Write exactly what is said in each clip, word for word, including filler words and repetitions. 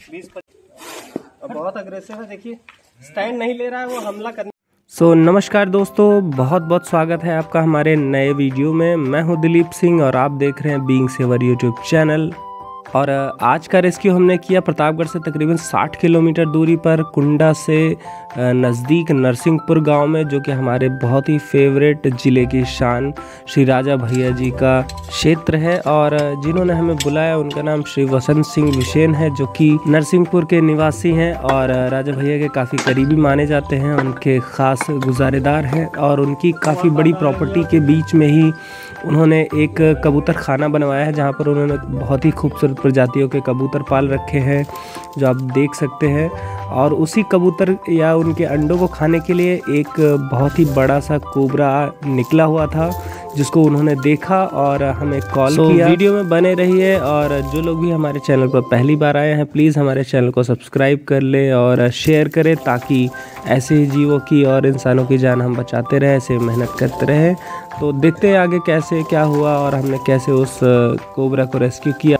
बीस पच्चीस बहुत अग्रेसिव है। देखिए स्टैंड नहीं ले रहा है, वो हमला करने। सो so, नमस्कार दोस्तों, बहुत बहुत स्वागत है आपका हमारे नए वीडियो में। मैं हूं दिलीप सिंह और आप देख रहे हैं बीइंग सेवर यूट्यूब चैनल। और आज का रेस्क्यू हमने किया प्रतापगढ़ से तकरीबन साठ किलोमीटर दूरी पर कुंडा से नज़दीक नरसिंहपुर गांव में, जो कि हमारे बहुत ही फेवरेट ज़िले की शान श्री राजा भैया जी का क्षेत्र है। और जिन्होंने हमें बुलाया उनका नाम श्री वसंत सिंह विशेन है, जो कि नरसिंहपुर के निवासी हैं और राजा भैया के काफ़ी करीबी माने जाते हैं, उनके ख़ास गुजारेदार हैं। और उनकी काफ़ी बड़ी प्रॉपर्टी के बीच में ही उन्होंने एक कबूतर खाना बनवाया है, जहाँ पर उन्होंने बहुत ही खूबसूरत प्रजातियों के कबूतर पाल रखे हैं, जो आप देख सकते हैं। और उसी कबूतर या उनके अंडों को खाने के लिए एक बहुत ही बड़ा सा कोबरा निकला हुआ था, जिसको उन्होंने देखा और हमें कॉल so, किया। वीडियो में बने रहिए और जो लोग भी हमारे चैनल पर पहली बार आए हैं प्लीज़ हमारे चैनल को सब्सक्राइब कर ले और शेयर करें, ताकि ऐसे जीवों की और इंसानों की जान हम बचाते रहें, ऐसे मेहनत करते रहें। तो देखते हैं आगे कैसे क्या हुआ और हमने कैसे उस कोबरा को रेस्क्यू किया।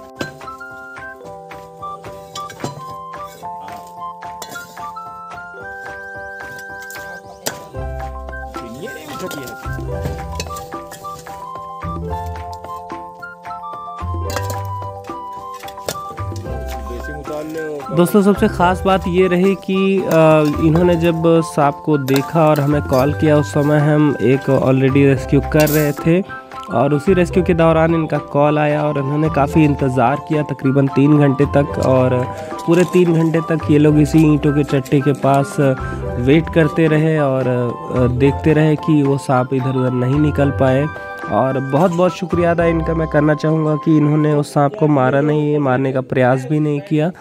दोस्तों सबसे ख़ास बात ये रही कि इन्होंने जब सांप को देखा और हमें कॉल किया, उस समय हम एक ऑलरेडी रेस्क्यू कर रहे थे और उसी रेस्क्यू के दौरान इनका कॉल आया और इन्होंने काफ़ी इंतज़ार किया तकरीबन तीन घंटे तक। और पूरे तीन घंटे तक ये लोग इसी ईंटों के चट्टे के पास वेट करते रहे और देखते रहे कि वो सांप इधर उधर नहीं निकल पाए। और बहुत बहुत शुक्रिया अदा इनका मैं करना चाहूँगा कि इन्होंने उस सांप को मारा नहीं, मारने का प्रयास भी नहीं किया।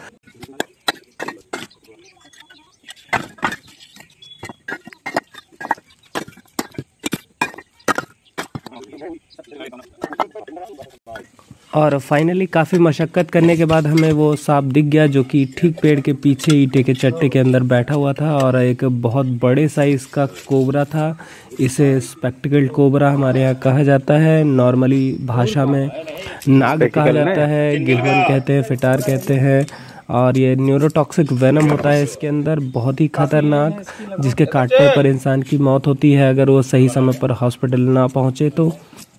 और फाइनली काफ़ी मशक्क़त करने के बाद हमें वो सांप दिख गया, जो कि ठीक पेड़ के पीछे ईंटे के चट्टे के अंदर बैठा हुआ था और एक बहुत बड़े साइज़ का कोबरा था। इसे स्पेक्टिकल्ड कोबरा हमारे यहाँ कहा जाता है, नॉर्मली भाषा में नाग कहा जाता है, गिलहन कहते हैं, फिटार कहते हैं। और ये न्यूरोटॉक्सिक वेनम होता है इसके अंदर, बहुत ही खतरनाक, जिसके काटने पर इंसान की मौत होती है अगर वो सही समय पर हॉस्पिटल ना पहुँचे तो।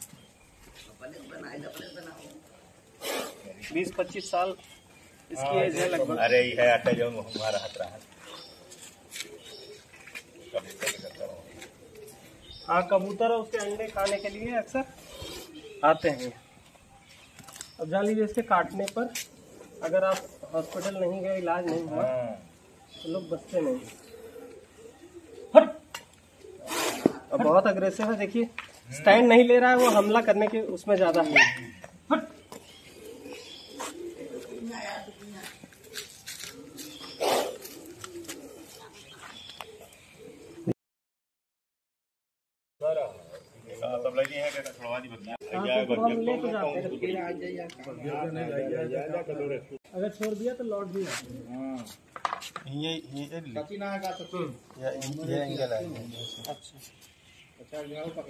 बीस पच्चीस साल इसकी एज है लगभग। अरे है आटा जो हमारा हाथ रहा। हाँ, कबूतर उसके अंडे खाने के लिए अक्सर आते हैं। अब जान लीजिए इसके काटने पर अगर आप हॉस्पिटल नहीं गए, इलाज नहीं हुआ तो लोग बचते नहीं। हट! अब बहुत अग्रेसिव है। देखिए स्टैंड नहीं ले रहा है, वो हमला करने के उसमें ज्यादा है। हट! तब लगी है कि थोड़ा दी बदला अगर छोड़ दिया तो लौट भी आते हैं। ये ये कचीना का तो ये ये एंगल है। अच्छा अच्छा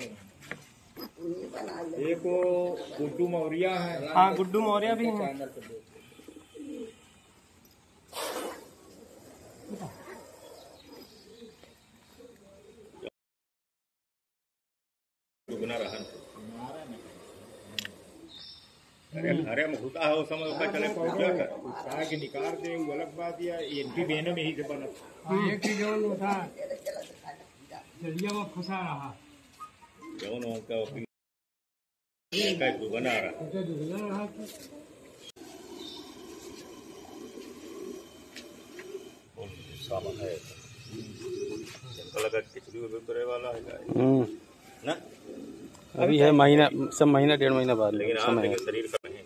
एक गुड्डू मौर्या है। हाँ, गुड्डू मौर्या भी है। गुना रहन अरे अरे मुखता है, उस समय ऊपर चले क्या कर उठा के निकाल दे, वो अलग बात। या एंटी बेनो में ही से बना। हां, एक ही जोन उठा जलिया में फंसा रहा जोन उनका का दुगना रहा उनका दुगना रहा। बोल सामान है लगा खिचड़ी में करे वाला है ना। अभी है महीना, सब महीना डेढ़ महीना बाद, लेकिन समय है। शरीर का नहीं।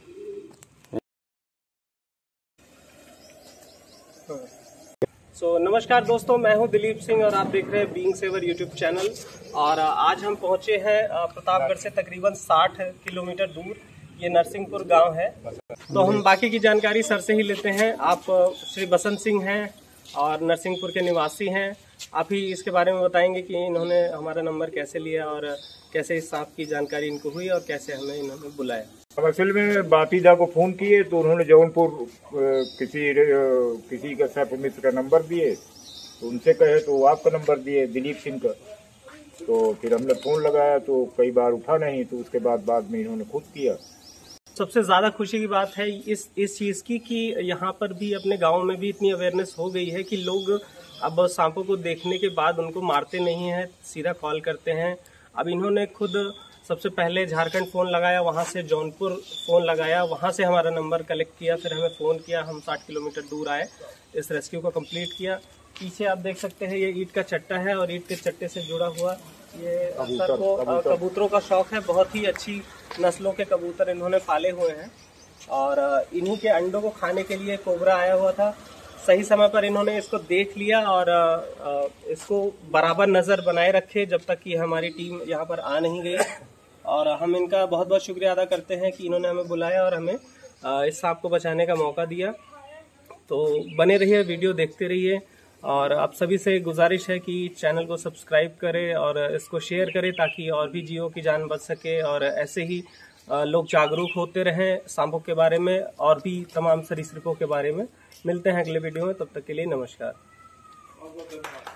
सो so, नमस्कार दोस्तों, मैं हूं दिलीप सिंह और आप देख रहे हैं बीइंग सेवर यूट्यूब चैनल। और आज हम पहुंचे हैं प्रतापगढ़ से तकरीबन साठ किलोमीटर दूर, ये नरसिंहपुर गांव है। तो हम बाकी की जानकारी सर से ही लेते हैं। आप श्री वसंत सिंह हैं और नरसिंहपुर के निवासी हैं। आप ही इसके बारे में बताएंगे कि इन्होंने हमारा नंबर कैसे लिया और कैसे इस सांप की जानकारी इनको हुई और कैसे हमें इन्होंने बुलाया। अब असल में बापीदा को फोन किए तो उन्होंने जौनपुर किसी किसी का सैफ मिश्र का नंबर दिए, तो उनसे कहे तो आपका नंबर दिए दिलीप सिंह का। तो फिर हमने फोन लगाया तो कई बार उठा नहीं, तो उसके बाद बाद में इन्होंने खुद किया। सबसे ज्यादा खुशी की बात है इस इस चीज की कि यहाँ पर भी अपने गांव में भी इतनी अवेयरनेस हो गई है कि लोग अब सांपों को देखने के बाद उनको मारते नहीं हैं, सीधा कॉल करते हैं। अब इन्होंने खुद सबसे पहले झारखंड फ़ोन लगाया, वहाँ से जौनपुर फ़ोन लगाया, वहाँ से हमारा नंबर कलेक्ट किया, फिर हमें फ़ोन किया, हम साठ किलोमीटर दूर आए, इस रेस्क्यू को कंप्लीट किया। पीछे आप देख सकते हैं ये ईंट का चट्टा है और ईंट के चट्टे से जुड़ा हुआ ये सर को कबूतरों का शौक है। बहुत ही अच्छी नस्लों के कबूतर इन्होंने पाले हुए हैं और इन्हीं के अंडों को खाने के लिए कोबरा आया हुआ था। सही समय पर इन्होंने इसको देख लिया और इसको बराबर नज़र बनाए रखे जब तक कि हमारी टीम यहाँ पर आ नहीं गई। और हम इनका बहुत बहुत शुक्रिया अदा करते हैं कि इन्होंने हमें बुलाया और हमें इस सांप को बचाने का मौका दिया। तो बने रहिए, वीडियो देखते रहिए और आप सभी से गुजारिश है कि चैनल को सब्सक्राइब करें और इसको शेयर करें ताकि और भी जीवों की जान बच सके और ऐसे ही लोग जागरूक होते रहें सांपों के बारे में और भी तमाम सरीसृपों के बारे में। मिलते हैं अगले वीडियो में, तब तक के लिए नमस्कार।